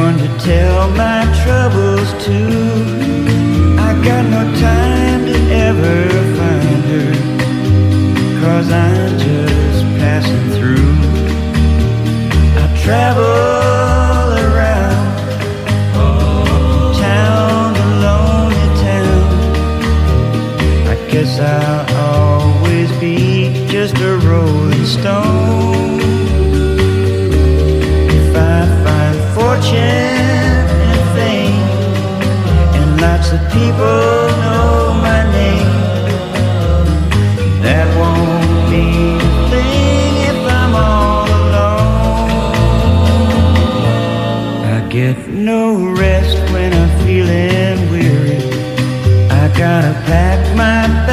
one to tell my troubles to. I got no time to ever find her, 'cause I'm just passing through. I travel around town to lonely town. I guess I'll always be just a rolling stone. If I find fortune and fame, and lots of people know my name, that won't mean a thing if I'm all alone. I get no rest when I'm feeling weary. I gotta pack my